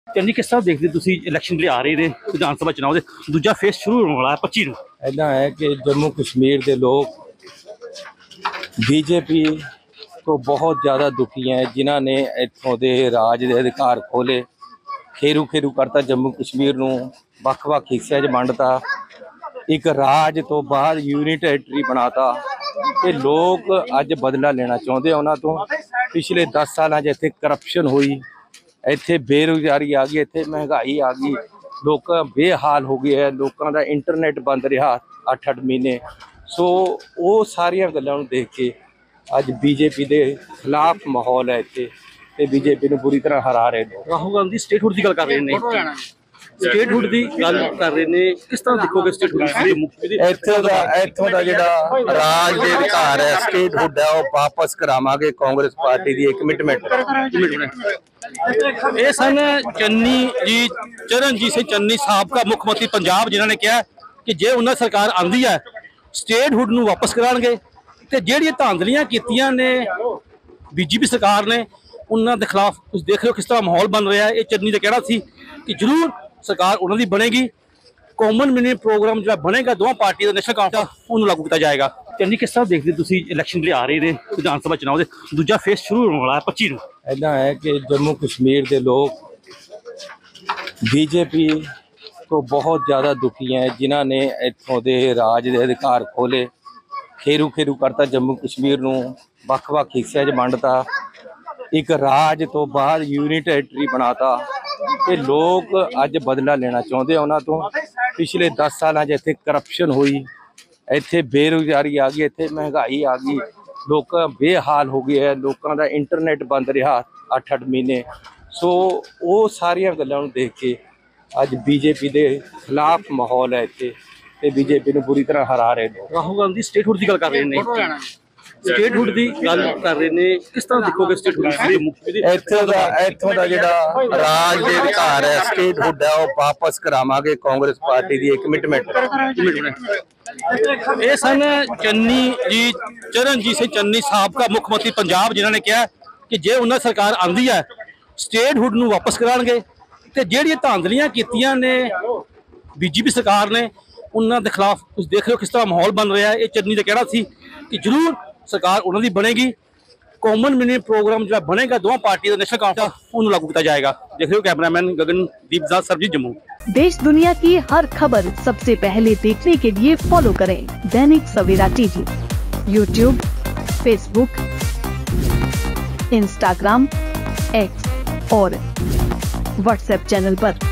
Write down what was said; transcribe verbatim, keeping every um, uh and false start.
ਚੰਨੀ ਕਿਸ ਤਰ੍ਹਾਂ ਦੇਖਦੇ ਤੁਸੀਂ ਇਲੈਕਸ਼ਨ ਲਈ ਆ ਰਹੇ ਨੇ ਵਿਧਾਨ ਸਭਾ ਚੁਣਾव ਦੇ ਦੂਜਾ ਫੇਸ ਸ਼ੁਰੂ ਹੋਣ ਵਾਲਾ ਹੈ ਪੱਚੀ ਨੂੰ। ਇੱਦਾਂ ਹੈ ਕਿ ਜੰਮੂ ਕਸ਼ਮੀਰ ਦੇ ਲੋਕ ਬੀਜੇਪੀ ਤੋਂ ਬਹੁਤ ਜ਼ਿਆਦਾ ਦੁਖੀ ਹੈ, ਜਿਨ੍ਹਾਂ ਨੇ ਇੱਥੋਂ ਦੇ ਰਾਜ ਦੇ ਅਧਿਕਾਰ ਖੋਲੇ, ਖੇਰੂ ਖੇਰੂ ਕਰਤਾ, ਜੰਮੂ ਕਸ਼ਮੀਰ ਨੂੰ ਵੱਖ-ਵੱਖ ਹਿੱਸਿਆਂ 'ਚ ਵੰਡਤਾ, ਇੱਕ ਰਾਜ ਤੋਂ ਬਾਅਦ ਯੂਨੀ ਟੈਰੀਟਰੀ ਬਣਾਤਾ। ਤੇ ਲੋਕ ਅੱਜ ਬਦਲਾ ਲੈਣਾ ਚਾਹੁੰਦੇ ਆ ਉਹਨਾਂ ਤੋਂ। ਪਿਛਲੇ ਦਸ ਸਾਲਾਂ 'ਚ ਇੱਥੇ ਕਰਪਸ਼ਨ ਹੋਈ, ਇੱਥੇ ਬੇਰੁਜ਼ਗਾਰੀ ਆ ਗਈ, ਇੱਥੇ ਮਹਿੰਗਾਈ ਆ ਗਈ, ਲੋਕ ਬੇਹਾਲ ਹੋ ਗਏ ਹੈ, ਲੋਕਾਂ ਦਾ ਇੰਟਰਨੈਟ ਬੰਦ ਰਿਹਾ ਅੱਠ ਅੱਠ ਮਹੀਨੇ। ਸੋ ਉਹ ਸਾਰੀਆਂ ਗੱਲਾਂ ਨੂੰ ਦੇਖ ਕੇ ਅੱਜ ਬੀਜੇਪੀ ਦੇ ਖਿਲਾਫ ਮਾਹੌਲ ਹੈ ਇੱਥੇ, ਤੇ ਬੀਜੇਪੀ ਨੂੰ ਬੁਰੀ ਤਰ੍ਹਾਂ ਹਰਾ ਰਹੇ ਨੇ। ਰਾਹੁਲ ਗਾਂਧੀ ਸਟੇਟਹੁੱਡ ਦੀ ਗੱਲ ਕਰ ਰਹੇ ਨੇ, ਸਟੇਟਹੁੱਡ ਦੀ ਗੱਲ ਕਰ ਰਹੇ ਨੇ, ਕਿਸ ਤਰ੍ਹਾਂ ਦੇਖੋਗੇ ਸਟੇਟਹੁੱਡ? ਇੱਥੋਂ ਦਾ ਇੱਥੋਂ ਦਾ ਜਿਹੜਾ ਰਾਜ ਦੇ ਅਧਿਕਾਰ ਹੈ, ਸਟੇਟਹੁੱਡ ਹੈ, ਉਹ ਵਾਪਸ ਕਰਾਵਾਂਗੇ। ਕਾਂਗਰਸ ਪਾਰਟੀ ਦੀ ਇੱਕ ਕਮਿਟਮੈਂਟ। ਇਹ ਸਨ ਚੰਨੀ ਜੀ, ਚਰਨਜੀਤ ਸਿੰਘ ਚੰਨੀ ਸਾਬਕਾ ਮੁੱਖ ਮੰਤਰੀ ਪੰਜਾਬ, ਜਿਨ੍ਹਾਂ ਨੇ ਕਿਹਾ ਕਿ ਜੇ ਉਹਨਾਂ ਸਰਕਾਰ ਆਉਂਦੀ ਹੈ ਸਟੇਟਹੁੱਡ ਨੂੰ ਵਾਪਸ ਕਰਾਉਣਗੇ, ਤੇ ਜਿਹੜੀਆਂ ਧਾਂਦਲੀਆਂ ਕੀਤੀਆਂ ਨੇ ਬੀਜੇਪੀ ਸਰਕਾਰ ਨੇ ਉਹਨਾਂ ਦੇ ਖਿਲਾਫ ਤੁਸੀਂ ਦੇਖ ਰਹੇ ਹੋ ਕਿਸ ਤਰ੍ਹਾਂ ਮਾਹੌਲ ਬਣ ਰਿਹਾ ਹੈ। ਇਹ ਚੰਨੀ ਦਾ ਕਹਿਣਾ ਸੀ ਕਿ ਜ਼ਰੂਰ ਸਰਕਾਰ ਉਹਨਾਂ ਦੀ ਬਣੇਗੀ, ਕਾਮਨ ਮਿਨੀਮਮ ਪ੍ਰੋਗਰਾਮ ਜਿਹੜਾ ਬਣੇਗਾ ਦੋਵਾਂ ਪਾਰਟੀਆਂ ਦਾ ਨੈਸ਼ਨਲ ਕਾਊਂਸਲ ਉਹਨੂੰ ਲਾਗੂ ਕੀਤਾ ਜਾਏਗਾ। ਚੰਨੀ ਕਿਸ ਤਰ੍ਹਾਂ ਦੇਖਦੇ ਤੁਸੀਂ ਇਲੈਕਸ਼ਨ ਲਈ ਆ ਰਹੇ ਨੇ ਵਿਧਾਨ ਸਭਾ ਚੁਣਾव ਦੇ ਦੂਜਾ ਫੇਸ ਸ਼ੁਰੂ ਹੋਣ ਵਾਲਾ ਹੈ ਪੱਚੀ ਨੂੰ? ਇੱਦਾਂ ਹੈ ਕਿ ਜੰਮੂ ਕਸ਼ਮੀਰ ਦੇ ਲੋਕ ਬੀਜੇਪੀ ਤੋਂ ਬਹੁਤ ਜ਼ਿਆਦਾ ਦੁਖੀ ਹੈ, ਜਿਨ੍ਹਾਂ ਨੇ ਇੱਥੋਂ ਦੇ ਰਾਜ ਦੇ ਅਧਿਕਾਰ ਖੋਲੇ, ਖੇਰੂ ਖੇਰੂ ਕਰਤਾ, ਜੰਮੂ ਕਸ਼ਮੀਰ ਨੂੰ ਵੱਖ-ਵੱਖ ਹਿੱਸਿਆਂ 'ਚ ਵੰਡਤਾ, ਇੱਕ ਰਾਜ ਤੋਂ ਬਾਅਦ ਯੂਨੀ ਟੈਰੀਟਰੀ ਬਣਾਤਾ। ਤੇ ਲੋਕ ਅੱਜ ਬਦਲਾ ਲੈਣਾ ਚਾਹੁੰਦੇ ਆ ਉਹਨਾਂ ਤੋਂ। ਪਿਛਲੇ ਦਸ ਸਾਲਾਂ 'ਚ ਇੱਥੇ ਕਰਪਸ਼ਨ ਹੋਈ, ਇੱਥੇ ਬੇਰੁਜ਼ਗਾਰੀ ਆ ਗਈ, ਇੱਥੇ ਮਹਿੰਗਾਈ ਆ ਗਈ, ਲੋਕ ਬੇਹਾਲ ਹੋ ਗਏ ਹੈ, ਲੋਕਾਂ ਦਾ ਇੰਟਰਨੈਟ ਬੰਦ ਰਿਹਾ ਅੱਠ ਅੱਠ ਮਹੀਨੇ। ਸੋ ਉਹ ਸਾਰੀਆਂ ਗੱਲਾਂ ਨੂੰ ਦੇਖ ਕੇ ਅੱਜ ਬੀਜੇਪੀ ਦੇ ਖਿਲਾਫ ਮਾਹੌਲ ਹੈ ਇੱਥੇ, ਤੇ ਬੀਜੇਪੀ ਨੂੰ ਬੁਰੀ ਤਰ੍ਹਾਂ ਹਰਾ ਰਹੇ ਨੇ। ਰਾਹੁਲ ਗਾਂਧੀ ਸਟੇਟਹੁੱਡ ਦੀ ਗੱਲ ਕਰ ਰਹੇ ਨੇ, ਸਟੇਟਹੁੱਡ ਦੀ ਗੱਲ ਕਰ ਰਹੇ ਨੇ, ਕਿਸ ਤਰ੍ਹਾਂ ਦੇਖੋਗੇ ਸਟੇਟਹੁੱਡ? ਇੱਥੋਂ ਦਾ ਇੱਥੋਂ ਦਾ ਜਿਹੜਾ ਰਾਜ ਦੇ ਅਧਿਕਾਰ ਹੈ, ਸਟੇਟਹੁੱਡ ਹੈ, ਉਹ ਵਾਪਸ ਕਰਾਵਾਂਗੇ। ਕਾਂਗਰਸ ਪਾਰਟੀ ਦੀ ਇੱਕ ਕਮਿਟਮੈਂਟ। ਇਹ ਸਨ ਚੰਨੀ ਜੀ, ਚਰਨਜੀਤ ਸਿੰਘ ਚੰਨੀ ਸਾਬਕਾ ਮੁੱਖ ਮੰਤਰੀ ਪੰਜਾਬ, ਜਿਨ੍ਹਾਂ ਨੇ ਕਿਹਾ ਕਿ ਜੇ ਉਹਨਾਂ ਸਰਕਾਰ ਆਉਂਦੀ ਹੈ ਸਟੇਟਹੁੱਡ ਨੂੰ ਵਾਪਸ ਕਰਾਉਣਗੇ, ਤੇ ਜਿਹੜੀਆਂ ਧਾਂਦਲੀਆਂ ਕੀਤੀਆਂ ਨੇ ਬੀਜੇਪੀ ਸਰਕਾਰ ਨੇ ਉਹਨਾਂ ਦੇ ਖਿਲਾਫ ਤੁਸੀਂ ਦੇਖ ਰਹੇ ਹੋ ਕਿਸ ਤਰ੍ਹਾਂ ਮਾਹੌਲ ਬਣ ਰਿਹਾ ਹੈ। ਇਹ ਚੰਨੀ ਦਾ ਕਹਿਣਾ ਸੀ ਕਿ ਜ਼ਰੂਰ ਸਰਕਾਰ ਉਹਨਾਂ ਦੀ ਬਣੇਗੀ, ਕਾਮਨ ਮਿਨੀਮਮ ਪ੍ਰੋਗਰਾਮ ਜਿਹੜਾ ਬਣੇਗਾ ਦੋਵਾਂ ਪਾर्टियों ਦਾ ਨੈਸ਼ਨਲ काउंसिल ਉਹਨੂੰ लागू किया जाएगा। देख रहे हो कैमरामैन गगनदीप दास, सरजीत जम्मू। देश दुनिया की हर खबर सबसे पहले देखने के लिए फॉलो करें Dainik Savera TV, YouTube, Facebook, Instagram, X और व्हाट्सएप चैनल पर।